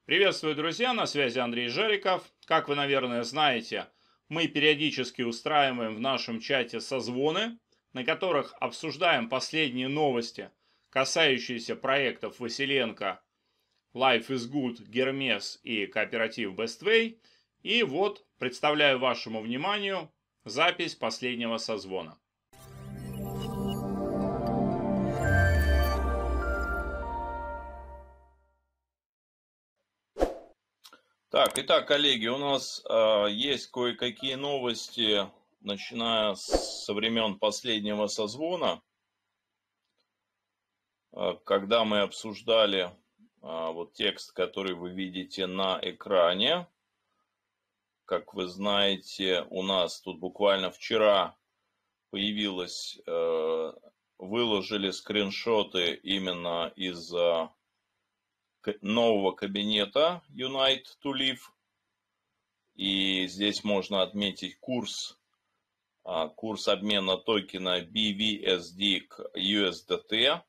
Приветствую, друзья! На связи Андрей Жариков. Как вы, наверное, знаете, мы периодически устраиваем в нашем чате созвоны, на которых обсуждаем последние новости, касающиеся проектов Василенко, Life is Good, Гермес и кооператив Bestway. И вот представляю вашему вниманию запись последнего созвона. Итак, коллеги, у нас есть кое-какие новости, начиная со времен последнего созвона, когда мы обсуждали вот текст, который вы видите на экране. Как вы знаете, у нас тут буквально вчера появилось, выложили скриншоты именно из нового кабинета Unite to Live. И здесь можно отметить курс обмена токена BVSD к USDT.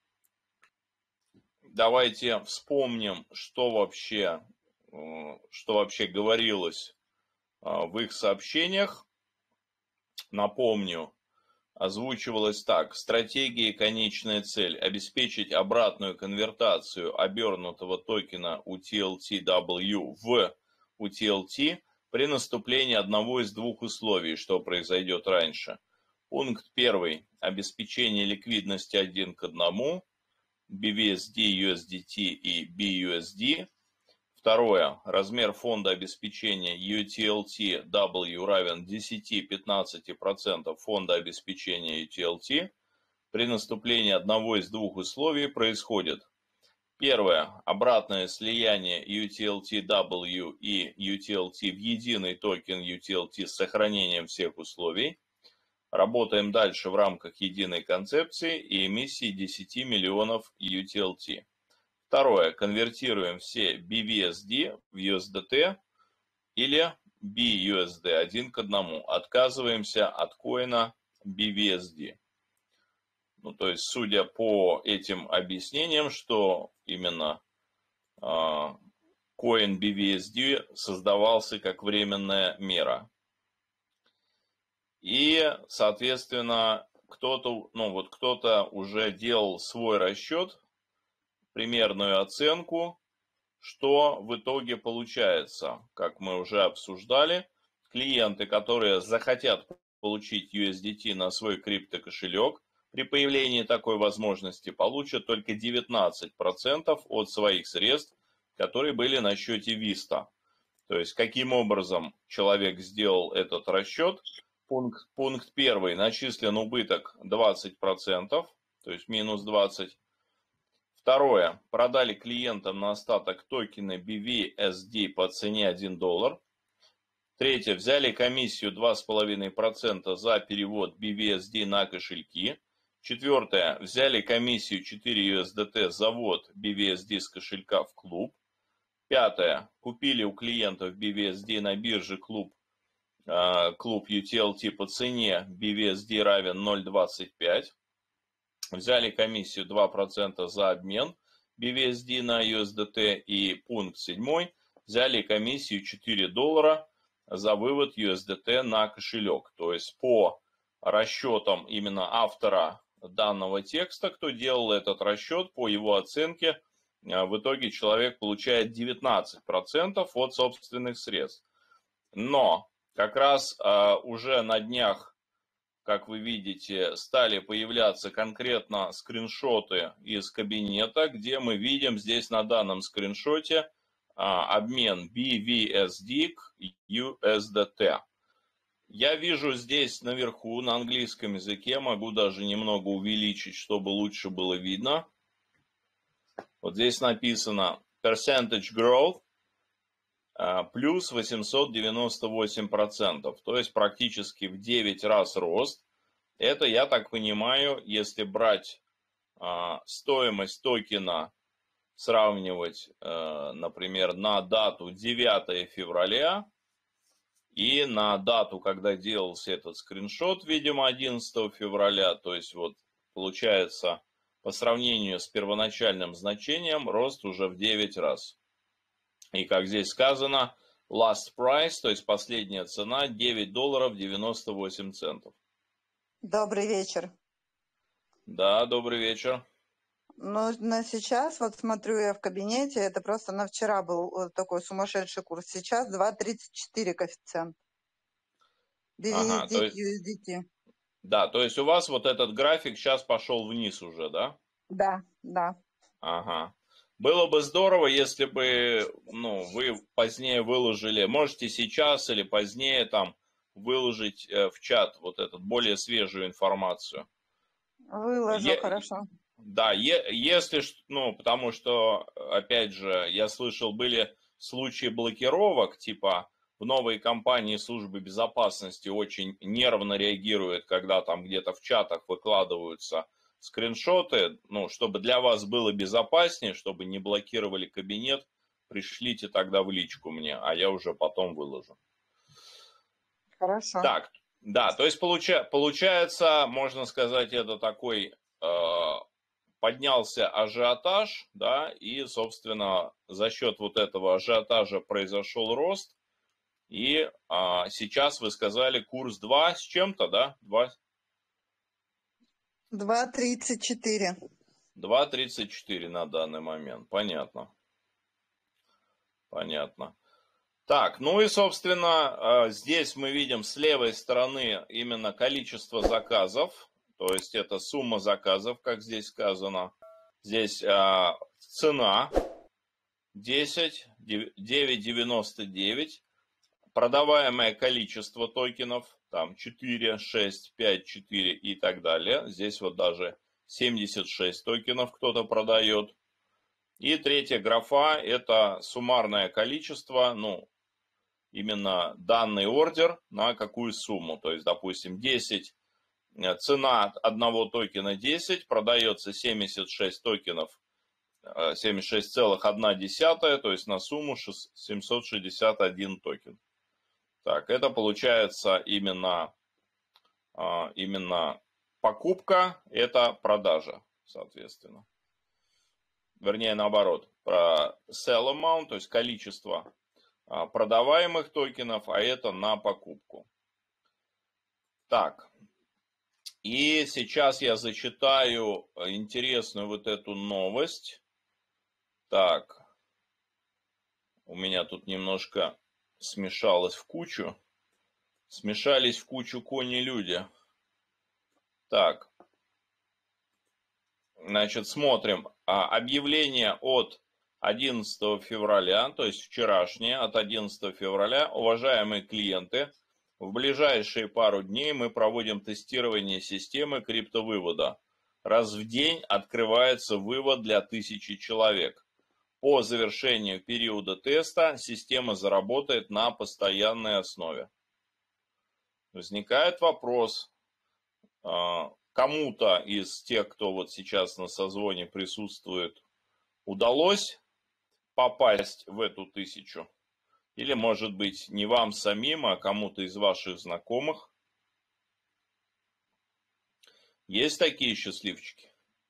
Давайте вспомним, что вообще говорилось в их сообщениях. Напомню, озвучивалось так: стратегия и конечная цель — обеспечить обратную конвертацию обернутого токена UTLT-W в UTLT при наступлении одного из двух условий, что произойдет раньше. Пункт 1. Обеспечение ликвидности 1 к 1, BVSD, USDT и BUSD. 2. Размер фонда обеспечения UTLT-W равен 10-15% фонда обеспечения UTLT. При наступлении одного из двух условий происходит: первое. Обратное слияние UTLT-W и UTLT в единый токен UTLT с сохранением всех условий. Работаем дальше в рамках единой концепции и эмиссии 10 миллионов UTLT. Второе. Конвертируем все BVSD в USDT или BUSD 1 к 1. Отказываемся от коина BVSD. То есть, судя по этим объяснениям, что именно коин BVSD создавался как временная мера. И, соответственно, кто-то уже делал свой расчет, примерную оценку, что в итоге получается. Как мы уже обсуждали, клиенты, которые захотят получить USDT на свой криптокошелек, при появлении такой возможности получат только 19% от своих средств, которые были на счете Vista. То есть, каким образом человек сделал этот расчет? Пункт 1. Начислен убыток 20%, то есть минус 20. Второе. Продали клиентам на остаток токены BVSD по цене $1. Третье. Взяли комиссию 2,5% за перевод BVSD на кошельки. Четвертое. Взяли комиссию 4 USDT за ввод BVSD с кошелька в клуб. Пятое. Купили у клиентов BVSD на бирже клуб UTLT по цене BVSD равен 0,25. Взяли комиссию 2% за обмен BVSD на USDT. И пункт 7. Взяли комиссию $4 за вывод USDT на кошелек. То есть, по расчетам именно автора данного текста, кто делал этот расчет, по его оценке, в итоге человек получает 19% от собственных средств. Но как раз уже на днях, как вы видите, стали появляться конкретно скриншоты из кабинета, где мы видим здесь на данном скриншоте обмен BVSD к USDT. Я вижу здесь наверху на английском языке, могу даже немного увеличить, чтобы лучше было видно. Вот здесь написано percentage growth плюс 898%, то есть практически в 9 раз рост. Это, я так понимаю, если брать стоимость токена, сравнивать, например, на дату 9 февраля и на дату, когда делался этот скриншот, видимо, 11 февраля, то есть вот получается по сравнению с первоначальным значением рост уже в 9 раз. И как здесь сказано, last price, то есть последняя цена, $9.98. Добрый вечер. Да, добрый вечер. Ну, на сейчас, вот смотрю я в кабинете, это просто на вчера был вот такой сумасшедший курс. Сейчас 2.34 коэффициент. Ага, то BUSD, есть, USDT. да, то есть у вас вот этот график сейчас пошел вниз уже, да? Да, да. Ага. Было бы здорово, если бы, ну, вы позднее выложили, можете сейчас или позднее там выложить в чат вот эту более свежую информацию. Выложу, хорошо. Да, если, ну, потому что, опять же, я слышал, были случаи блокировок, типа в новой компании службы безопасности очень нервно реагируют, когда там где-то в чатах выкладываются скриншоты, ну, чтобы для вас было безопаснее, чтобы не блокировали кабинет, пришлите тогда в личку мне, а я уже потом выложу. Хорошо. Так, да, то есть получается, можно сказать, это такой поднялся ажиотаж, да, и, собственно, за счет вот этого ажиотажа произошел рост, и сейчас вы сказали курс 2 с чем-то, да? 2.34. 2.34 на данный момент, понятно. Понятно. Так, ну и, собственно, здесь мы видим с левой стороны именно количество заказов, то есть это сумма заказов, как здесь сказано. Здесь цена 9.99, продаваемое количество токенов, там 4, 6, 5, 4 и так далее. Здесь вот даже 76 токенов кто-то продает. И третья графа – это суммарное количество, ну, именно данный ордер на какую сумму. То есть, допустим, 10, цена одного токена 10, продается 76 токенов, 76,1, то есть на сумму 761 токен. Так, это получается именно покупка, это продажа, соответственно. Вернее, наоборот, про sell amount, то есть количество продаваемых токенов, а это на покупку. Так, и сейчас я зачитаю интересную вот эту новость. Так, у меня тут немножко смешалось в кучу. Смешались в кучу кони-люди. Так, значит, смотрим. Объявление от 11 февраля, то есть вчерашнее, от 11 февраля. Уважаемые клиенты, в ближайшие пару дней мы проводим тестирование системы криптовывода. Раз в день открывается вывод для 1000 человек. По завершению периода теста система заработает на постоянной основе. Возникает вопрос, кому-то из тех, кто вот сейчас на созвоне присутствует, удалось попасть в эту 1000? Или, может быть, не вам самим, а кому-то из ваших знакомых? Есть такие счастливчики?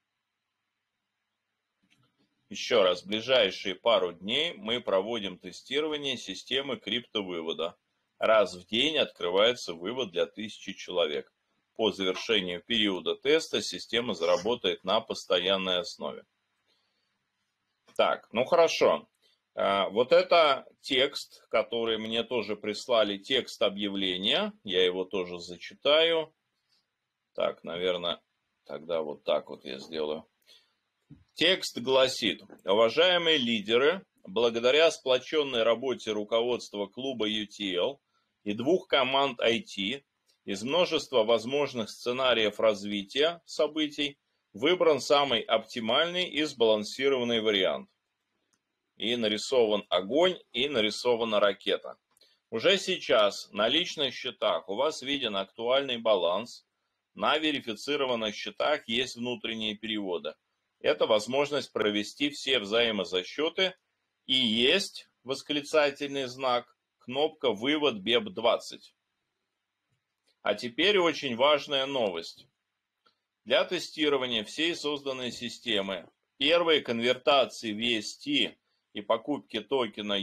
Еще раз, в ближайшие пару дней мы проводим тестирование системы криптовывода. Раз в день открывается вывод для 1000 человек. По завершению периода теста система заработает на постоянной основе. Так, ну хорошо. Вот это текст, который мне тоже прислали, текст объявления. Я его тоже зачитаю. Так, наверное, тогда вот так вот я сделаю. Текст гласит: уважаемые лидеры, благодаря сплоченной работе руководства клуба UTL и двух команд IT, из множества возможных сценариев развития событий выбран самый оптимальный и сбалансированный вариант. И нарисован огонь, и нарисована ракета. Уже сейчас на личных счетах у вас виден актуальный баланс. На верифицированных счетах есть внутренние переводы. Это возможность провести все взаимозасчеты. И есть восклицательный знак, кнопка «Вывод BEP20». А теперь очень важная новость. Для тестирования всей созданной системы первые конвертации VST и покупки токена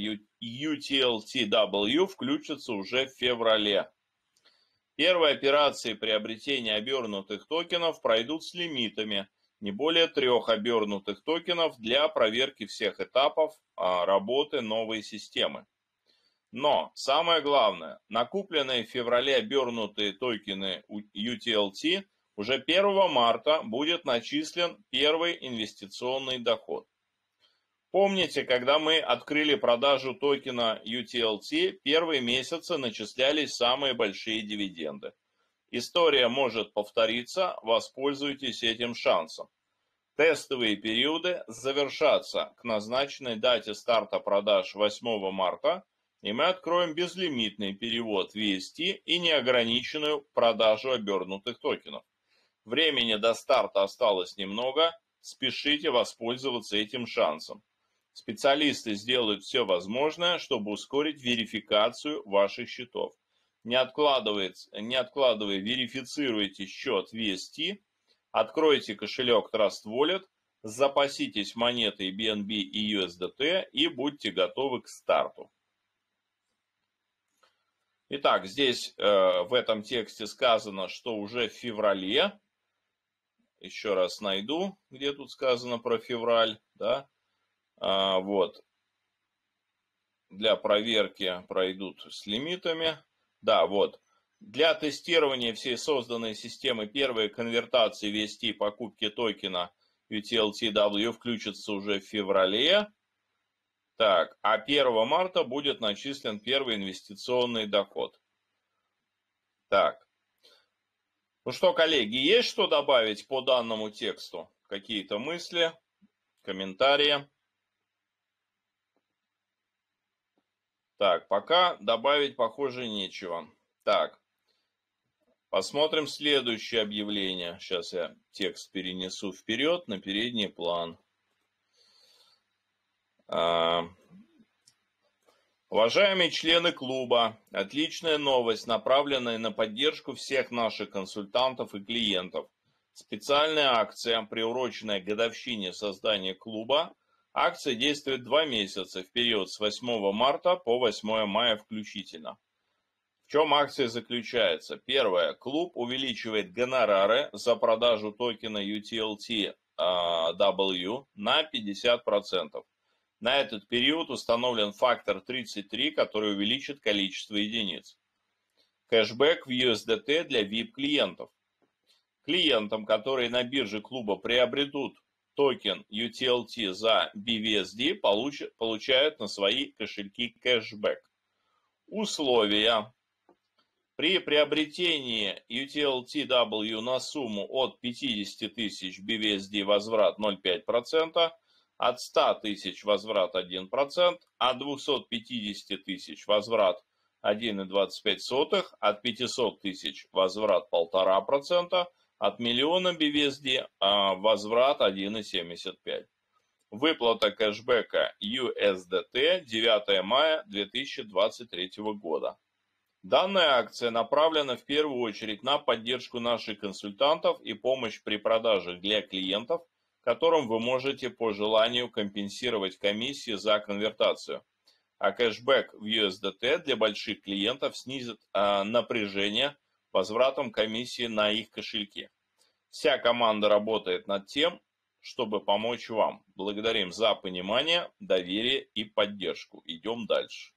UTLTW включатся уже в феврале. Первые операции приобретения обернутых токенов пройдут с лимитами не более 3 обернутых токенов для проверки всех этапов работы новой системы. Но самое главное, накупленные в феврале обернутые токены UTLT уже 1 марта будет начислен первый инвестиционный доход. Помните, когда мы открыли продажу токена UTLT, первые месяцы начислялись самые большие дивиденды. История может повториться, воспользуйтесь этим шансом. Тестовые периоды завершатся к назначенной дате старта продаж 8 марта, и мы откроем безлимитный перевод VST и неограниченную продажу обернутых токенов. Времени до старта осталось немного, спешите воспользоваться этим шансом. Специалисты сделают все возможное, чтобы ускорить верификацию ваших счетов. Не откладывая, верифицируйте счет VST, откройте кошелек Trust Wallet, запаситесь монетой BNB и USDT и будьте готовы к старту. Итак, здесь в этом тексте сказано, что уже в феврале, еще раз найду, где тут сказано про февраль, да, вот, для проверки пройдут с лимитами, да, вот, для тестирования всей созданной системы первые конвертации VST и покупки токена UTLTW включатся уже в феврале. Так, а 1 марта будет начислен первый инвестиционный доход. Так. Ну что, коллеги, есть что добавить по данному тексту? Какие-то мысли, комментарии? Так, пока добавить, похоже, нечего. Так, посмотрим следующее объявление. Сейчас я текст перенесу вперед на передний план. Уважаемые члены клуба, отличная новость, направленная на поддержку всех наших консультантов и клиентов. Специальная акция, приуроченная к годовщине создания клуба. Акция действует 2 месяца, в период с 8 марта по 8 мая включительно. В чем акция заключается? Первое. Клуб увеличивает гонорары за продажу токена UTLTW на 50%. На этот период установлен фактор 33, который увеличит количество единиц. Кэшбэк в USDT для VIP-клиентов. Клиентам, которые на бирже клуба приобретут токен UTLT за BVSD, получают на свои кошельки кэшбэк. Условия. При приобретении UTLTW на сумму от 50 тысяч BVSD возврат 0,5%, от 100 тысяч возврат 1%, от 250 тысяч возврат 1,25%, от 500 тысяч возврат 1,5%, от миллиона BVSD возврат 1,75%. Выплата кэшбэка USDT 9 мая 2023 года. Данная акция направлена в первую очередь на поддержку наших консультантов и помощь при продажах для клиентов, которым вы можете по желанию компенсировать комиссии за конвертацию. А кэшбэк в USDT для больших клиентов снизит напряжение возвратом комиссии на их кошельки. Вся команда работает над тем, чтобы помочь вам. Благодарим за понимание, доверие и поддержку. Идем дальше.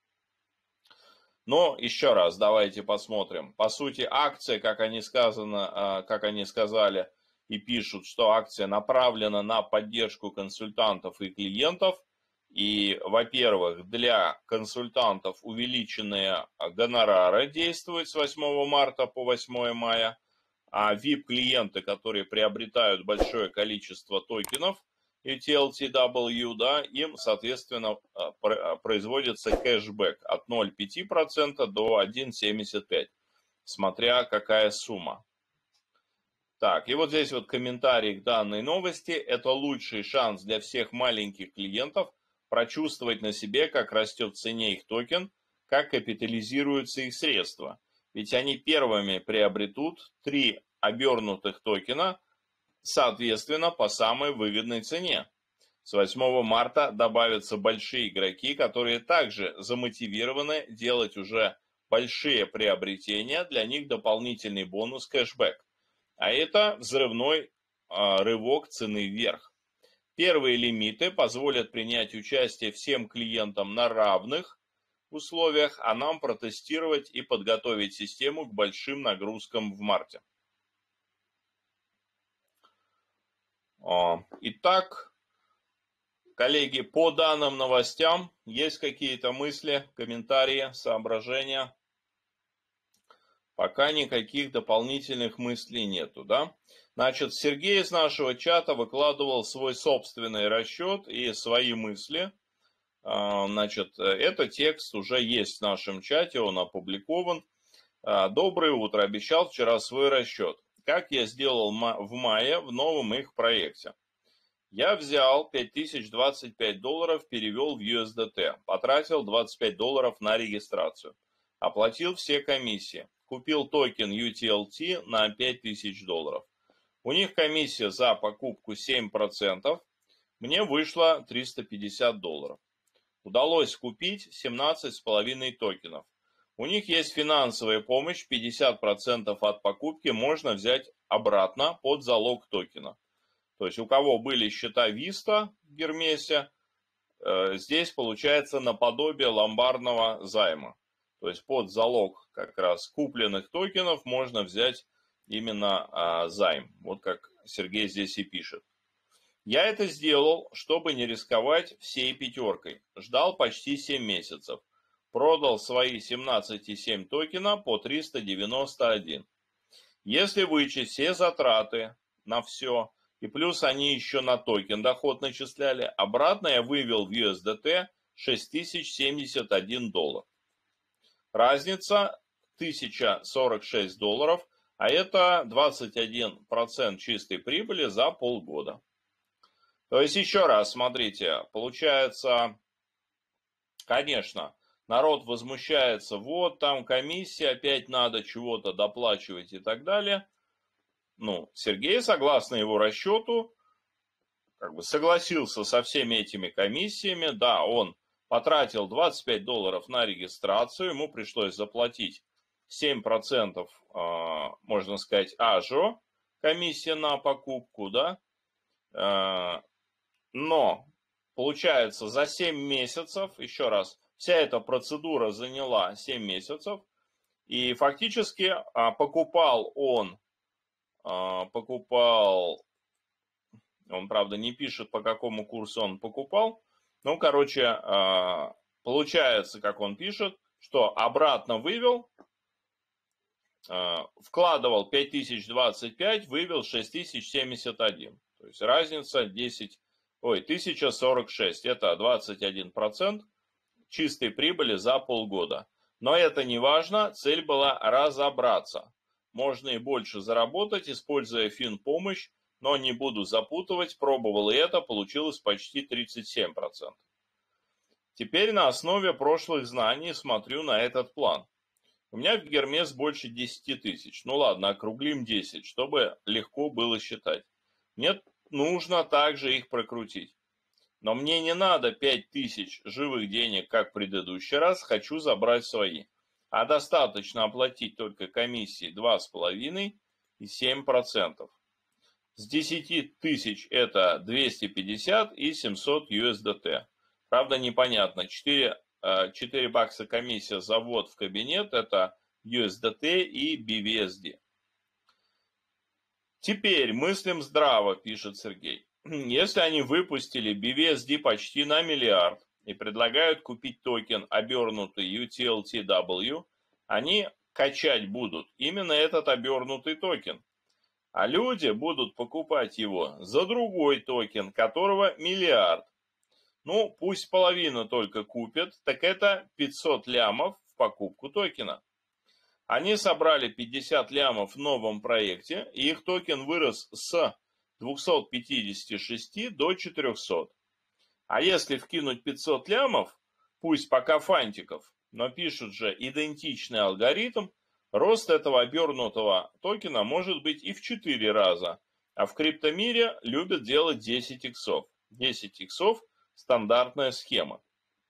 Но еще раз давайте посмотрим. По сути, акция, как они сказали и пишут, что акция направлена на поддержку консультантов и клиентов. И, во-первых, для консультантов увеличенные гонорары действуют с 8 марта по 8 мая, а VIP-клиенты, которые приобретают большое количество токенов UTLTW, да, им, соответственно, производится кэшбэк от 0,5% до 1,75%, смотря какая сумма. Так, и вот здесь вот комментарий к данной новости. Это лучший шанс для всех маленьких клиентов прочувствовать на себе, как растет в цене их токен, как капитализируются их средства. Ведь они первыми приобретут 3 обернутых токена, соответственно, по самой выгодной цене. С 8 марта добавятся большие игроки, которые также замотивированы делать уже большие приобретения, для них дополнительный бонус кэшбэк. А это взрывной рывок цены вверх. Первые лимиты позволят принять участие всем клиентам на равных условиях, а нам протестировать и подготовить систему к большим нагрузкам в марте. Итак, коллеги, по данным новостям есть какие-то мысли, комментарии, соображения? Пока никаких дополнительных мыслей нету, да? Значит, Сергей из нашего чата выкладывал свой собственный расчет и свои мысли. Значит, этот текст уже есть в нашем чате, он опубликован. Доброе утро, обещал вчера свой расчет. Как я сделал в мае в новом их проекте. Я взял $5025, перевел в USDT, потратил $25 на регистрацию, оплатил все комиссии, купил токен UTLT на $5000. У них комиссия за покупку 7%, мне вышло $350. Удалось купить 17,5 токенов. У них есть финансовая помощь, 50% от покупки можно взять обратно под залог токена. То есть у кого были счета Vista в Гермесе, здесь получается наподобие ломбардного займа. То есть под залог как раз купленных токенов можно взять именно займ. Вот как Сергей здесь и пишет. Я это сделал, чтобы не рисковать всей пятеркой. Ждал почти 7 месяцев. Продал свои 17,7 токена по 391. Если вычесть все затраты на все, и плюс они еще на токен доход начисляли, обратно я вывел в USDT $6071. Разница $1046, а это 21% чистой прибыли за полгода. То есть еще раз, смотрите, получается, конечно, народ возмущается, вот там комиссия, опять надо чего-то доплачивать и так далее. Ну, Сергей, согласно его расчету, как бы согласился со всеми этими комиссиями. Да, он потратил $25 на регистрацию, ему пришлось заплатить 7%, можно сказать, ажо, комиссия на покупку, да. Но, получается, за 7 месяцев, еще раз, вся эта процедура заняла 7 месяцев, и фактически покупал, он, правда, не пишет, по какому курсу он покупал, ну, короче, получается, как он пишет, что обратно вывел, вкладывал 5025, вывел 6071, то есть разница 1046, это 21% чистой прибыли за полгода. Но это не важно, цель была разобраться. Можно и больше заработать, используя финпомощь, но не буду запутывать, пробовал и это, получилось почти 37%. Теперь на основе прошлых знаний смотрю на этот план. У меня в Гермес больше 10 тысяч, ну ладно, округлим 10, чтобы легко было считать. Мне нужно также их прокрутить. Но мне не надо 5000 живых денег, как в предыдущий раз, хочу забрать свои. А достаточно оплатить только комиссии 2,5 и 7%. С 10 тысяч это 250 и 700 USDT. Правда, непонятно, 4 бакса комиссия за ввод в кабинет, это USDT и BVSD. Теперь мыслим здраво, пишет Сергей. Если они выпустили BVSD почти на миллиард и предлагают купить токен, обернутый UTLTW, они качать будут именно этот обернутый токен. А люди будут покупать его за другой токен, которого миллиард. Ну, пусть половину только купят, так это 500 лямов в покупку токена. Они собрали 50 лямов в новом проекте, и их токен вырос с 256 до 400. А если вкинуть 500 лямов, пусть пока фантиков, но пишут же идентичный алгоритм, рост этого обернутого токена может быть и в 4 раза, а в криптомире любят делать 10 иксов. 10 иксов – стандартная схема.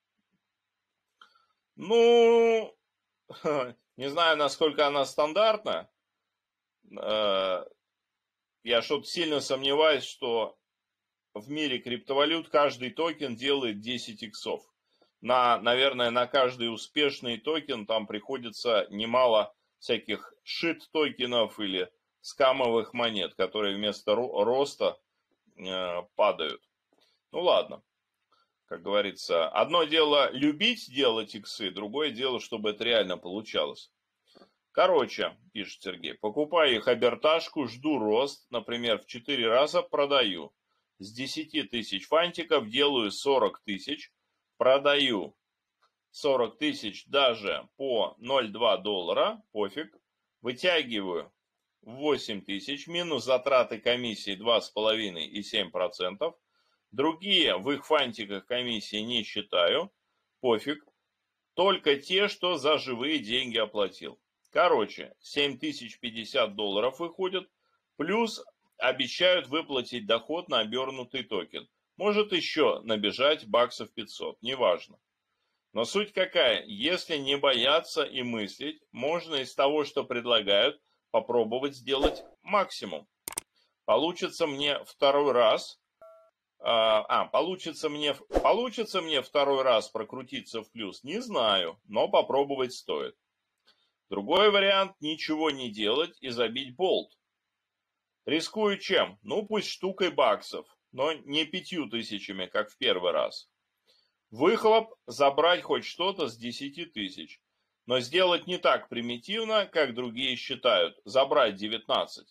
Ну, не знаю, насколько она стандартна. Я что-то сильно сомневаюсь, что в мире криптовалют каждый токен делает 10 иксов. Наверное, на каждый успешный токен там приходится немало всяких шит-токенов или скамовых монет, которые вместо роста падают. Ну ладно, как говорится, одно дело любить делать иксы, другое дело, чтобы это реально получалось. Короче, пишет Сергей, покупаю их оберташку, жду рост, например, в 4 раза продаю. С 10 тысяч фантиков делаю 40 тысяч, продаю 40 тысяч даже по 0,2 доллара, пофиг, вытягиваю 8 тысяч, минус затраты комиссии 2,5 и 7%, другие в их фантиках комиссии не считаю, пофиг, только те, что за живые деньги оплатил. Короче, 7050 долларов выходит, плюс обещают выплатить доход на обернутый токен. Может еще набежать баксов 500, неважно. Но суть какая, если не бояться и мыслить, можно из того, что предлагают, попробовать сделать максимум. Получится мне второй раз, получится мне второй раз прокрутиться в плюс, не знаю, но попробовать стоит. Другой вариант – ничего не делать и забить болт. Рискую чем? Ну, пусть штукой баксов, но не 5000, как в первый раз. Выхлоп – забрать хоть что-то с 10 тысяч, но сделать не так примитивно, как другие считают, забрать 19%,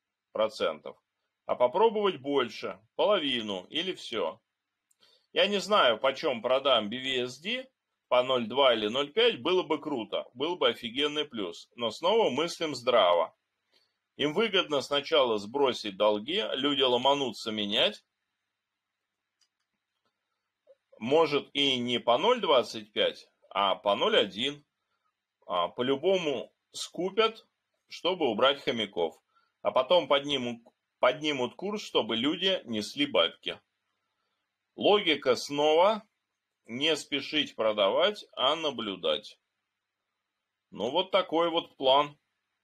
а попробовать больше, половину или все. Я не знаю, почем продам BVSD, по 0,2 или 0,5 было бы круто, был бы офигенный плюс, но снова мыслим здраво. Им выгодно сначала сбросить долги, люди ломанутся менять, может и не по 0,25, а по 0,1. По-любому скупят, чтобы убрать хомяков, а потом поднимут курс, чтобы люди несли бабки. Логика снова не спешить продавать, а наблюдать. Ну вот такой вот план.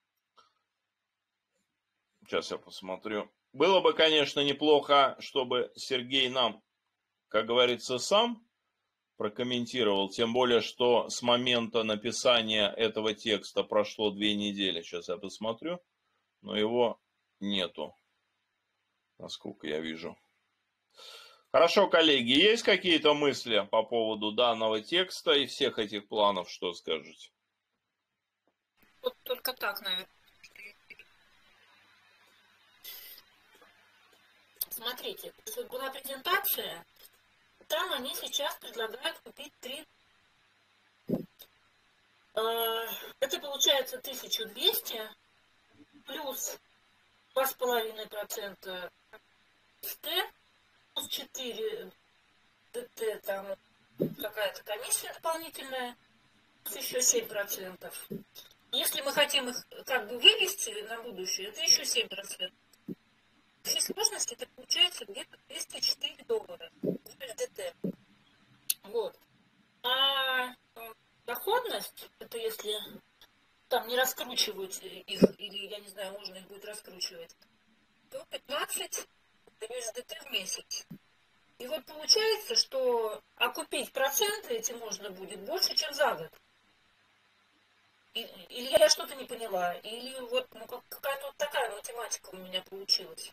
Сейчас я посмотрю. Было бы, конечно, неплохо, чтобы Сергей нам, как говорится, сам прокомментировал, тем более, что с момента написания этого текста прошло 2 недели. Сейчас я посмотрю, но его нету, насколько я вижу. Хорошо, коллеги, есть какие-то мысли по поводу данного текста и всех этих планов, что скажете? Вот только так, наверное. Смотрите, была презентация, там они сейчас предлагают купить 3. Это получается 1200 плюс 2,5% СТ, плюс 4 ДТ, там какая-то комиссия дополнительная, плюс еще 7%. Если мы хотим их как бы вывести на будущее, это еще 7%. В всей сложности это получается где-то 204 доллара ДТ. Вот. А доходность, это если там не раскручивать их, или, я не знаю, можно их будет раскручивать, то 15 USDT в месяц. И вот получается, что окупить проценты эти можно будет больше, чем за год. Или я что-то не поняла, или вот какая-то вот такая математика у меня получилась.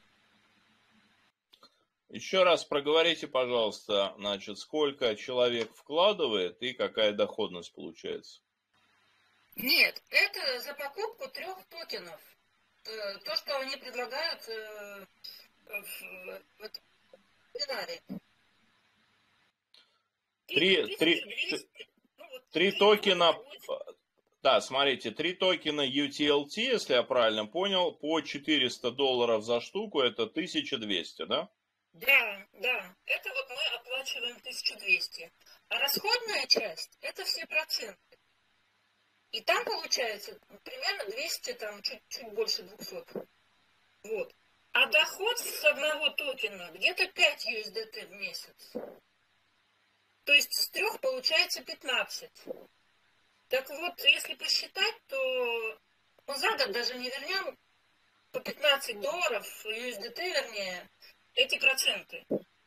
Еще раз проговорите, пожалуйста, значит, сколько человек вкладывает и какая доходность получается. Нет, это за покупку 3 токенов. То, что они предлагают в вебинаре. 3 токена, да, смотрите, 3 токена UTLT, если я правильно понял, по 400 долларов за штуку, это 1200, да? Да, да, это вот мы оплачиваем 1200. А расходная часть, это все проценты. И там получается примерно 200, там чуть больше 200. Вот. А доход с одного токена где-то 5 USDT в месяц. То есть с 3 получается 15. Так вот, если посчитать, то мы за год даже не вернем по $15, USDT вернее, эти проценты.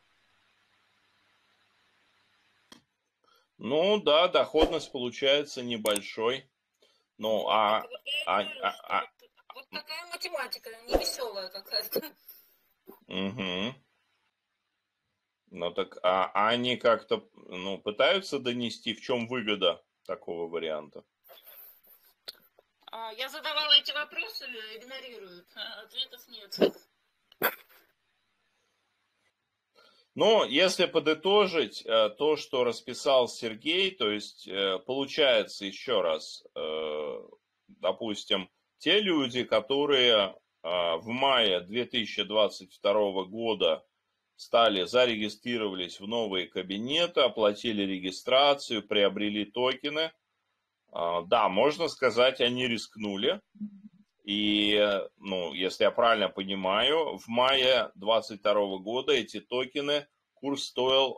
Ну да, доходность получается небольшой. Ну, Вот я и говорю, что вот такая математика, невеселая какая-то. Угу. Ну так, а они как-то, ну, пытаются донести, в чем выгода такого варианта? Я задавала эти вопросы, игнорируют, ответов нет. Но если подытожить то, что расписал Сергей, то есть получается еще раз, допустим, те люди, которые в мае 2022 года зарегистрировались в новые кабинеты, оплатили регистрацию, приобрели токены, да, можно сказать, они рискнули. И, ну, если я правильно понимаю, в мае 2022 года эти токены, курс стоил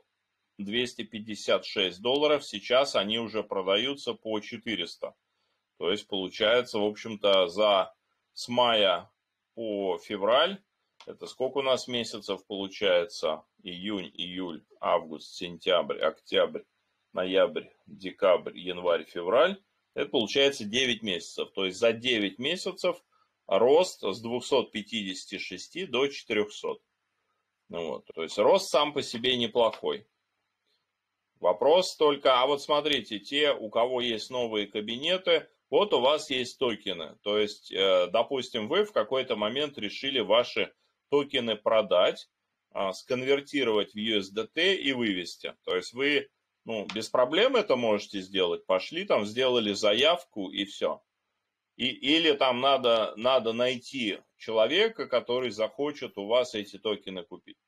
$256, сейчас они уже продаются по 400. То есть, получается, в общем-то, с мая по февраль, это сколько у нас месяцев получается? Июнь, июль, август, сентябрь, октябрь, ноябрь, декабрь, январь, февраль. Это получается 9 месяцев. То есть за 9 месяцев рост с 256 до 400. Ну вот, то есть рост сам по себе неплохой. Вопрос только, а вот смотрите, те, у кого есть новые кабинеты, вот у вас есть токены. То есть, допустим, вы в какой-то момент решили ваши токены продать, сконвертировать в USDT и вывести. То есть вы, ну, без проблем это можете сделать. Пошли там, сделали заявку и все. Или там надо найти человека, который захочет у вас эти токены купить.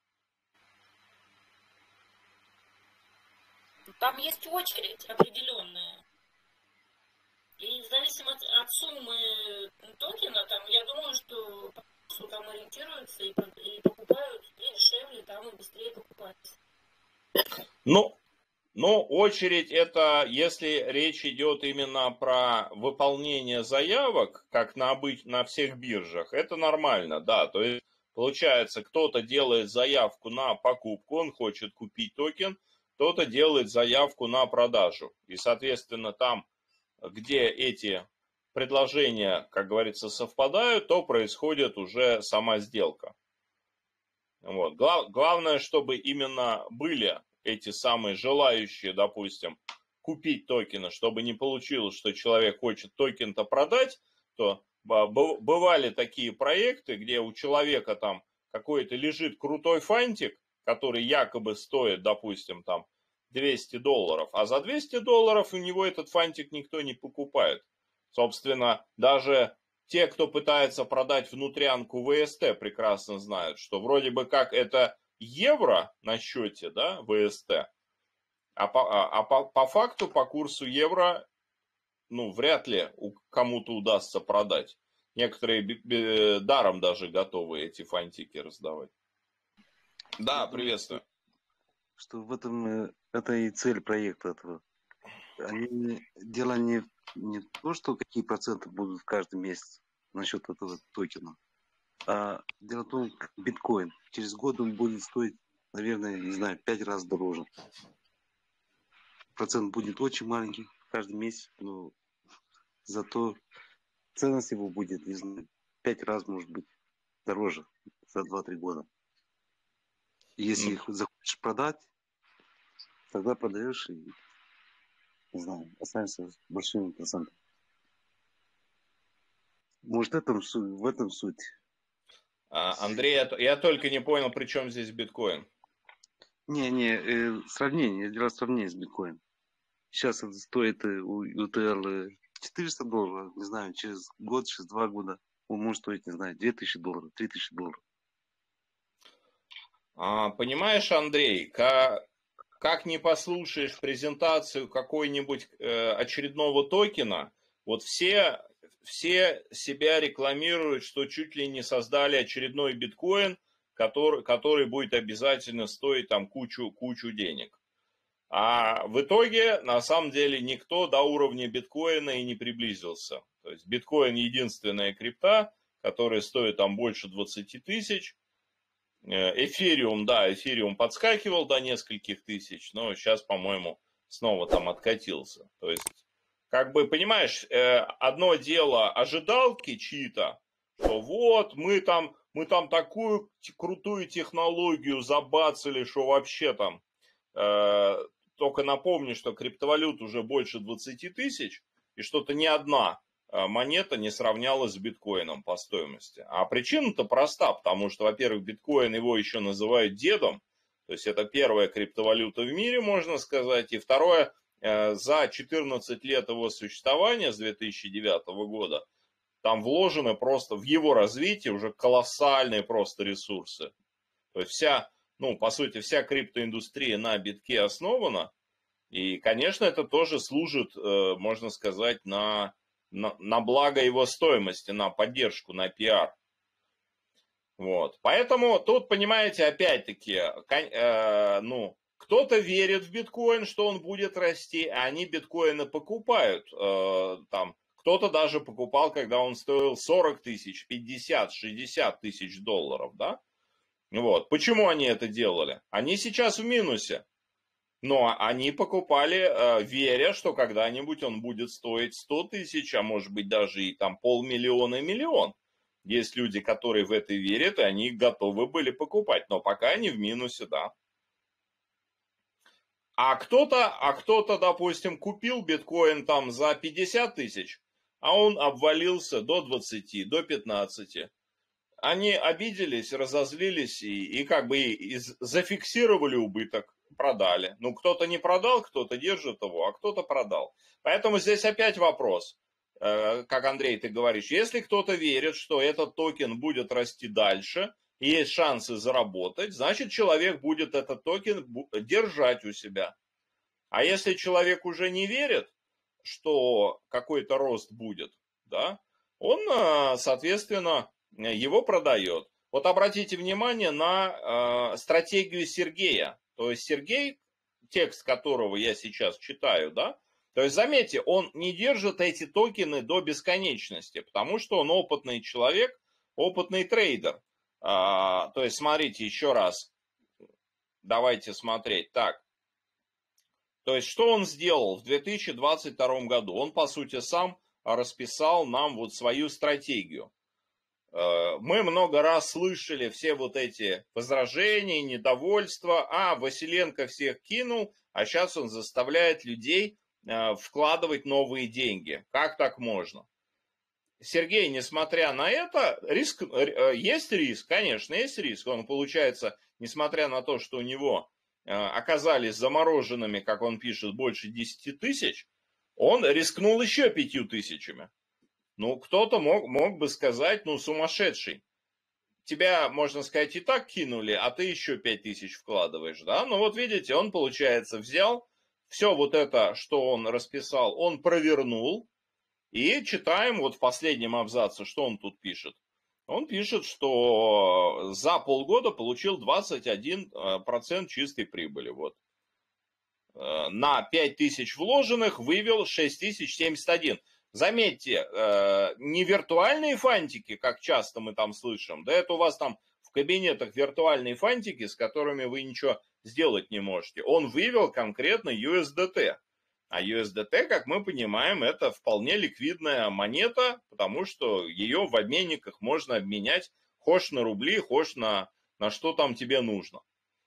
Там есть очередь определенная. И в зависимости от суммы токена, там, я думаю, что там ориентируются и покупают, и дешевле, там и быстрее покупают. Ну, очередь это, если речь идет именно про выполнение заявок, как на всех биржах, это нормально, да. То есть, получается, кто-то делает заявку на покупку, он хочет купить токен, кто-то делает заявку на продажу. И, соответственно, там, где эти предложения, как говорится, совпадают, то происходит уже сама сделка. Вот. Главное, чтобы именно были эти самые желающие, допустим, купить токены, чтобы не получилось, что человек хочет токен-то продать, то бывали такие проекты, где у человека там какой-то лежит крутой фантик, который якобы стоит, допустим, там $200, а за $200 у него этот фантик никто не покупает. Собственно, даже те, кто пытается продать внутрянку ВСТ, прекрасно знают, что вроде бы как это евро на счете, да, ВСТ, а по факту, по курсу евро, ну, вряд ли кому-то удастся продать. Некоторые даром даже готовы эти фантики раздавать. Да, приветствую. Что в этом это и цель проекта этого. Дело не то, что какие проценты будут каждый месяц насчет этого токена, а дело в том, как биткоин. Через год он будет стоить, наверное, не знаю, 5 раз дороже. Процент будет очень маленький каждый месяц, но зато ценность его будет, не знаю, 5 раз, может быть, дороже за 2-3 года. Если их захочешь продать, тогда продаешь и, не знаю, останешься с большим процентом. Может, в этом суть. Андрей, я только не понял, при чем здесь биткоин. Сравнение. Я делал сравнение с биткоином. Сейчас это стоит у UTL $400, не знаю, через год, через 2 года он может стоить, не знаю, $2000, $3000. Понимаешь, Андрей, как не послушаешь презентацию какой-нибудь очередного токена, вот все все себя рекламируют, что чуть ли не создали очередной биткоин, который будет обязательно стоить там кучу денег. А в итоге, на самом деле, никто до уровня биткоина и не приблизился. То есть биткоин единственная крипта, которая стоит там больше 20 тысяч. Эфириум, да, эфириум подскакивал до нескольких тысяч, но сейчас, по-моему, снова там откатился. То есть, как бы, понимаешь, одно дело ожидалки чьи-то, что вот мы там такую крутую технологию забацали, что вообще там, только напомню, что криптовалют уже больше 20 тысяч, и что-то ни одна монета не сравнялась с биткоином по стоимости. А причина-то проста, потому что, во-первых, биткоин его еще называют дедом, то есть это первая криптовалюта в мире, можно сказать, и второе, за 14 лет его существования с 2009 года там вложены просто в его развитие уже колоссальные просто ресурсы. То есть вся, ну, по сути, вся криптоиндустрия на битке основана, и, конечно, это тоже служит, можно сказать, на благо его стоимости, на поддержку, на пиар. Вот. Поэтому тут, понимаете, опять-таки, ну, кто-то верит в биткоин, что он будет расти, а они биткоины покупают. Там, кто-то даже покупал, когда он стоил 40 тысяч, 50, 60 тысяч долларов, да? Вот. Почему они это делали? Они сейчас в минусе. Но они покупали, веря, что когда-нибудь он будет стоить 100 тысяч, а может быть даже и там 500 000 и миллион. Есть люди, которые в это верят, и они готовы были покупать. Но пока они в минусе, да. А кто-то, допустим, купил биткоин там за 50 тысяч, а он обвалился до 20, до 15. Они обиделись, разозлились и как бы зафиксировали убыток. Продали. Ну, кто-то не продал, кто-то держит его, а кто-то продал. Поэтому здесь опять вопрос, как, Андрей, ты говоришь, если кто-то верит, что этот токен будет расти дальше, и есть шансы заработать, значит, человек будет этот токен держать у себя. А если человек уже не верит, что какой-то рост будет, да, он, соответственно, его продает. Вот обратите внимание на стратегию Сергея. То есть Сергей, текст которого я сейчас читаю, да, то есть заметьте, он не держит эти токены до бесконечности, потому что он опытный человек, опытный трейдер. То есть смотрите еще раз, давайте смотреть, так. То есть что он сделал в 2022 году? Он, по сути, сам расписал нам вот свою стратегию. Мы много раз слышали все вот эти возражения, недовольства. Василенко всех кинул, а сейчас он заставляет людей вкладывать новые деньги. Как так можно? Сергей, несмотря на это, есть риск, конечно, есть риск. Он, получается, несмотря на то, что у него оказались замороженными, как он пишет, больше 10 тысяч, он рискнул еще 5 тысячами. Ну, кто-то мог бы сказать, ну, сумасшедший. Тебя, можно сказать, и так кинули, а ты еще 5 тысяч вкладываешь, да? Ну, вот видите, он, получается, взял все вот это, что он расписал, он провернул. И читаем вот в последнем абзаце, что он тут пишет. Он пишет, что за полгода получил 21% чистой прибыли. Вот. На 5 тысяч вложенных вывел 6071. Заметьте, не виртуальные фантики, как часто мы там слышим, да, это у вас там в кабинетах виртуальные фантики, с которыми вы ничего сделать не можете. Он вывел конкретно USDT. А USDT, как мы понимаем, это вполне ликвидная монета, потому что ее в обменниках можно обменять хошь на рубли, хошь на что там тебе нужно.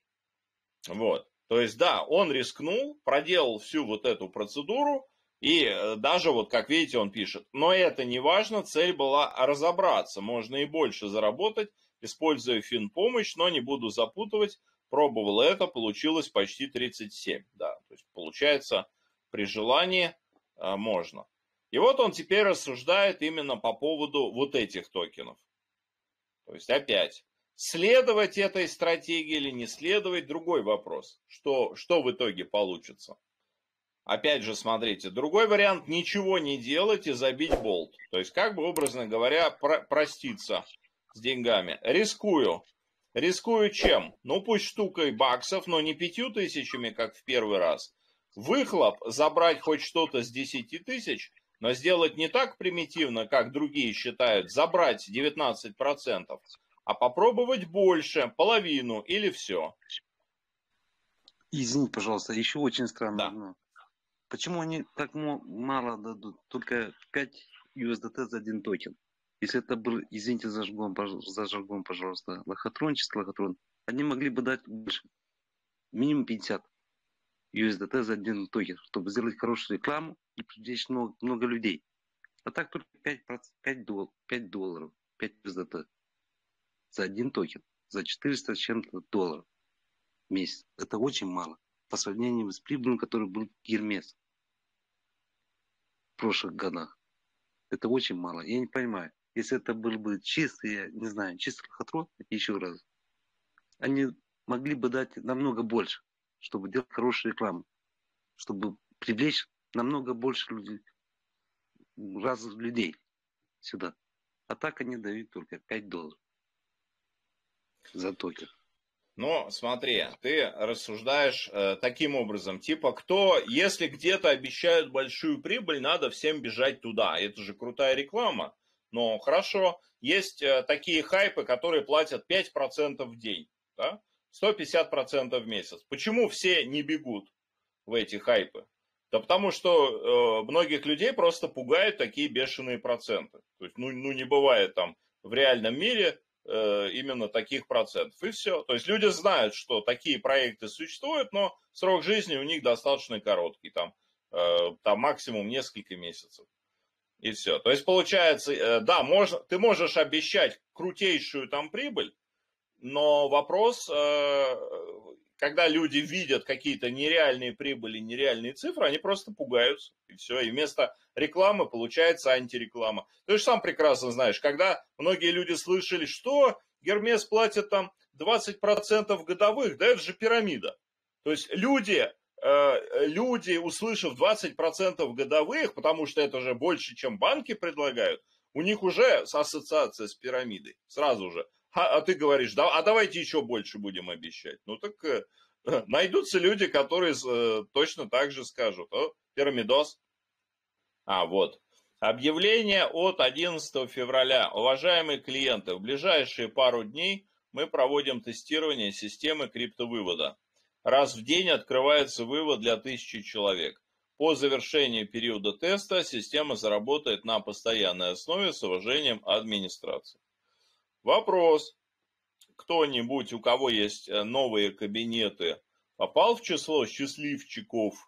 Вот. То есть, да, он рискнул, проделал всю вот эту процедуру, и даже вот, как видите, он пишет, но это не важно, цель была разобраться, можно и больше заработать, используя финпомощь, но не буду запутывать, пробовал это, получилось почти 37, да, то есть получается, при желании можно. И вот он теперь рассуждает именно по поводу вот этих токенов. То есть опять, следовать этой стратегии или не следовать, другой вопрос, что в итоге получится. Опять же, смотрите, другой вариант — ничего не делать и забить болт. То есть, как бы, образно говоря, проститься с деньгами. Рискую. Рискую чем? Ну, пусть штукой баксов, но не 5000, как в первый раз. Выхлоп забрать хоть что-то с 10 тысяч, но сделать не так примитивно, как другие считают, забрать 19%, а попробовать больше, половину или все. Извините, пожалуйста, еще очень странно Да. одно. Почему они так мало дадут? Только 5 USDT за один токен. Если это был, извините за жаргон, пожалуйста, лохотрон, чисто лохотрон, они могли бы дать больше. Минимум 50 USDT за один токен, чтобы сделать хорошую рекламу и привлечь много людей. А так только 5 долларов, 5 USDT за один токен, за 400 с чем-то долларов в месяц. Это очень мало по сравнению с прибылью, которая был Гермес в прошлых годах. Это очень мало. Я не понимаю. Если это был бы чистый, я не знаю, чистый лохотрон, еще раз, они могли бы дать намного больше, чтобы делать хорошую рекламу, чтобы привлечь намного больше разных людей сюда. А так они дают только 5 долларов за токен. Но смотри, ты рассуждаешь таким образом, типа, если где-то обещают большую прибыль, надо всем бежать туда. Это же крутая реклама. Но хорошо, есть такие хайпы, которые платят 5% в день, да? 150% в месяц. Почему все не бегут в эти хайпы? Да потому что многих людей просто пугают такие бешеные проценты. То есть, не бывает там в реальном мире именно таких процентов. И все. То есть люди знают, что такие проекты существуют, но срок жизни у них достаточно короткий. Там максимум несколько месяцев. И все. То есть получается, да, ты можешь обещать крутейшую там прибыль, но вопрос, когда люди видят какие-то нереальные прибыли, нереальные цифры, они просто пугаются. И все. И вместо рекламы получается антиреклама. Ты же сам прекрасно знаешь, когда многие люди слышали, что Гермес платит там 20% годовых, да это же пирамида. То есть люди, услышав 20% годовых, потому что это же больше, чем банки предлагают, у них уже ассоциация с пирамидой. Сразу же. А ты говоришь, давайте еще больше будем обещать. Ну так найдутся люди, которые точно так же скажут. Пирамидос. Вот. Объявление от 11 февраля. Уважаемые клиенты, в ближайшие пару дней мы проводим тестирование системы криптовывода. Раз в день открывается вывод для 1000 человек. По завершении периода теста система заработает на постоянной основе с уважением администрации. Вопрос. Кто-нибудь, у кого есть новые кабинеты, попал в число счастливчиков,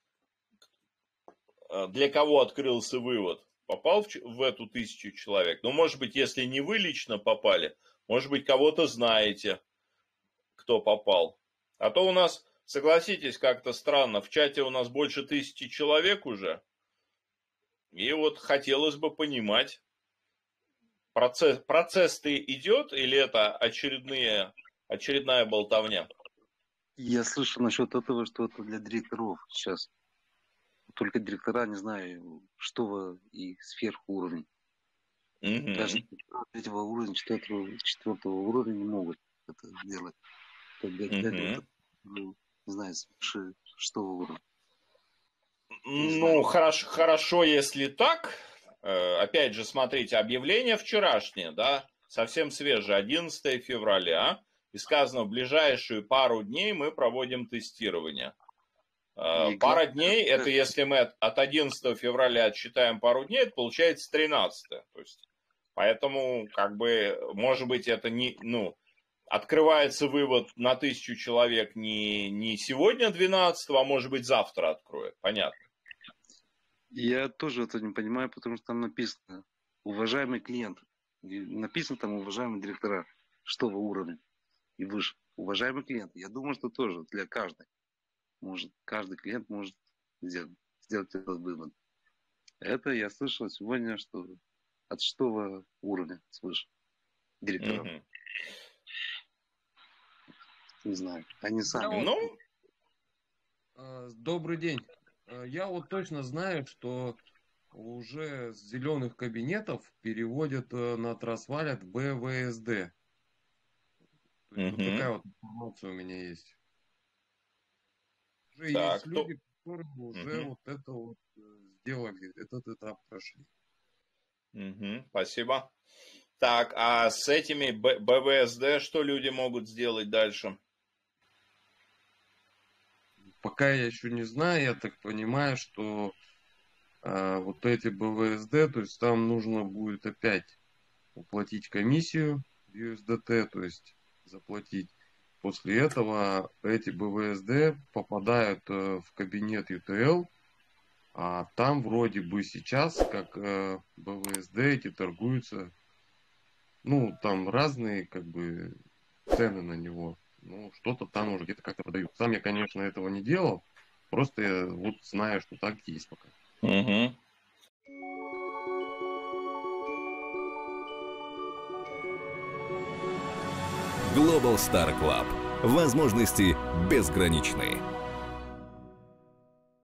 для кого открылся вывод? Попал в эту 1000 человек? Ну, может быть, если не вы лично попали, может быть, кого-то знаете, кто попал. А то у нас, согласитесь, как-то странно, в чате у нас больше 1000 человек уже. И вот хотелось бы понимать, процесс-то идет или это очередная болтовня? Я слышал насчет этого, что это для директоров сейчас. Только директора, не знаю, что и сверху уровня. Даже третьего уровня, четвертого уровня не могут это делать. Не знаю, свыше что уровня. Ну, хорошо, если так. Опять же, смотрите, объявление вчерашнее, да, совсем свежее, 11 февраля. И сказано, в ближайшую пару дней мы проводим тестирование. Пара дней, это если мы от 11 февраля отсчитаем пару дней, это получается 13. То есть, поэтому, как бы, может быть, это открывается вывод на 1000 человек не сегодня 12, а может быть завтра откроет. Понятно. Я тоже это не понимаю, потому что там написано уважаемый клиент. Написано там уважаемые директора, что вы уровень и выше. Уважаемый клиент. Я думаю, что тоже для каждой. Каждый клиент может сделать этот вывод. Это я слышал сегодня, что от 6 уровня свыше директоров. Не знаю. Они сами. Добрый день. Я вот точно знаю, что уже с зеленых кабинетов переводят на Трасвалет БВСД. То есть вот такая вот информация у меня есть. Уже Так, есть люди, которые уже вот это вот сделали, этот этап прошли. Спасибо. Так, а с этими БВСД что люди могут сделать дальше? Пока я еще не знаю, я так понимаю, что вот эти БВСД, то есть там нужно будет опять уплатить комиссию в USDT, то есть заплатить. После этого эти БВСД попадают в кабинет UTL, а там вроде бы сейчас, как БВСД эти торгуются, ну, там разные как бы цены на него. Ну, что-то там уже где-то как-то продают. Сам я, конечно, этого не делал, просто я вот знаю, что так есть пока. Global Star Club. Возможности безграничны.